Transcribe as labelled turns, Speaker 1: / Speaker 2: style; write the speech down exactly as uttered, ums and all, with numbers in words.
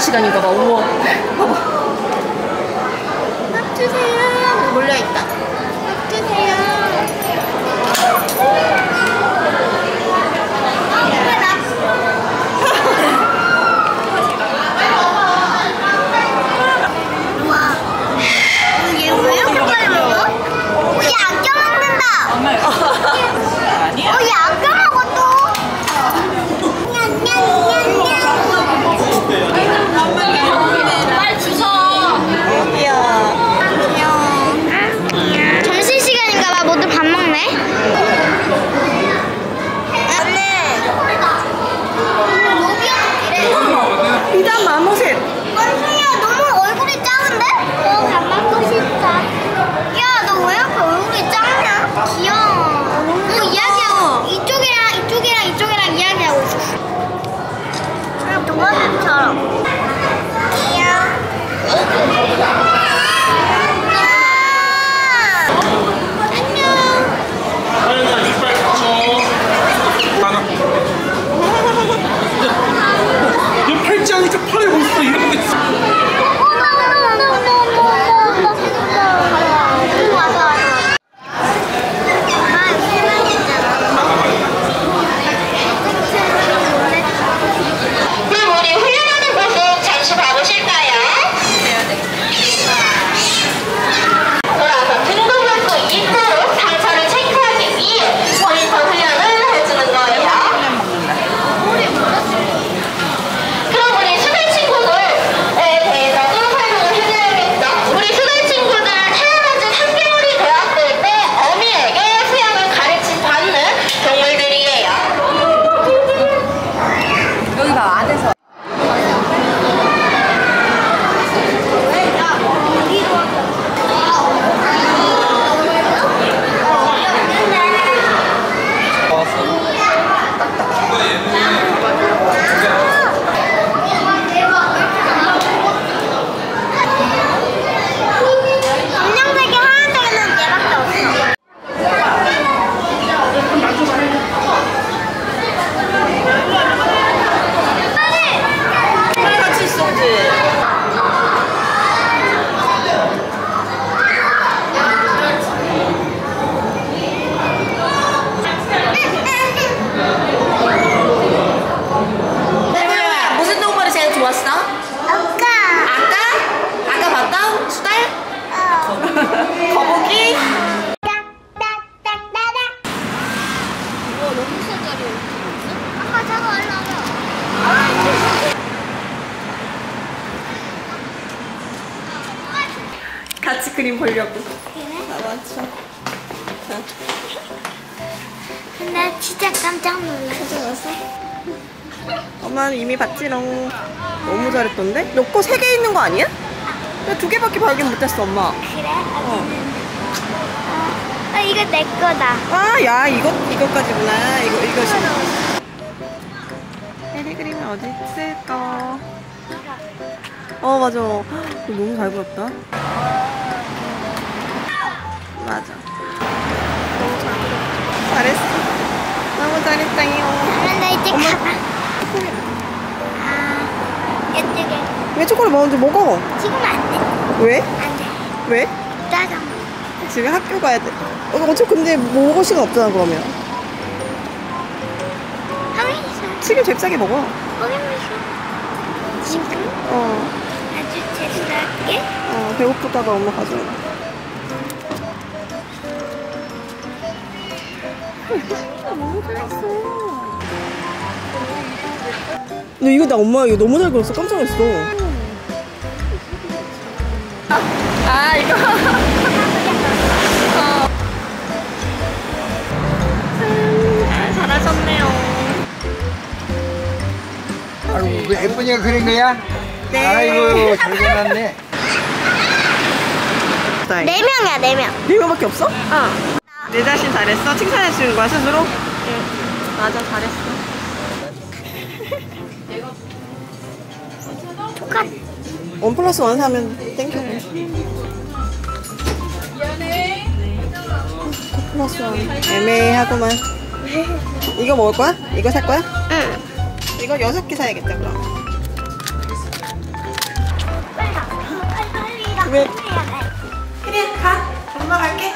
Speaker 1: 시간인가 봐. 우와. 봐봐.
Speaker 2: 밥 주세요. 몰려있다. 밥 주세요.
Speaker 1: 같이 그림 보려고.
Speaker 2: 그래?
Speaker 1: 아, 맞죠.
Speaker 2: 나 진짜 깜짝 놀랐어.
Speaker 1: 엄마는 이미 봤지롱. 너무 잘했던데? 너 거 세 개 있는 거 아니야? 나 두 개밖에 발견 못했어, 엄마.
Speaker 2: 그래?
Speaker 1: 어.
Speaker 2: 아, 아 이거 내 거다.
Speaker 1: 아, 야, 이거, 이거까지구나. 이거, 이거지. 에리 그림이 어디 있을까? 어, 맞아. 너무 잘 그렸다. 맞아. 너무 잘 그렸다. 잘했어. 너무 잘했어요.
Speaker 2: 그럼 나 이제
Speaker 1: 엄마.
Speaker 2: 가봐. 아, 이쪽에.
Speaker 1: 왜 초콜릿 먼저 먹어?
Speaker 2: 지금 안 돼.
Speaker 1: 왜?
Speaker 2: 안 돼.
Speaker 1: 왜?
Speaker 2: 짜장.
Speaker 1: 집에 학교 가야 돼. 어, 어차피 근데 먹을 시간 없잖아, 그러면.
Speaker 2: 하민이서.
Speaker 1: 지금 잽싸게 먹어.
Speaker 2: 하민이서. 지금?
Speaker 1: 어.
Speaker 2: 아주 재수할게.
Speaker 1: 어, 배고프다가 엄마 가져와. 너무 잘했어. 근데 이거 나 엄마 이거 너무 잘 그렸어. 깜짝 놀랐어. 아, 이거. 어. 아, 잘하셨네요.
Speaker 3: 아이고, 그 예쁜이가 그린 거야?
Speaker 1: 네.
Speaker 3: 아이고, 잘 그렸네.
Speaker 2: 네 명이야, 네 명.
Speaker 1: 네 명밖에 없어? 어. 내 자신 잘했어? 칭찬해 주는 거야, 스스로? 응. 맞아, 잘했어.
Speaker 2: 똑같.
Speaker 1: 원 플러스 원 사면 땡큐. 투 플러스 원. 애매하구만. 이거 먹을 거야? 이거 살 거야?
Speaker 2: 응.
Speaker 1: 이거 여섯 개 사야겠다, 그럼. 왜? 혜리야 가. 엄마 갈게.